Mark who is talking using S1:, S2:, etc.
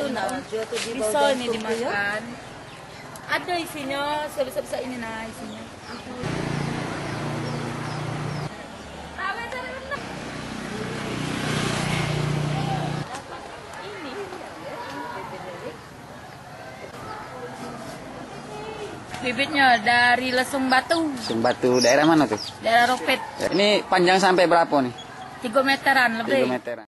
S1: itu nah. Bisa ini dimakan. Ada isinya, sebesar ini nah isinya. Bibitnya dari Lesung Batu.
S2: Lesung Batu, daerah mana tuh?
S1: Daerah Ropet.
S2: Ini panjang sampai berapa nih?
S1: 3 meteran lebih.
S2: 3 meteran.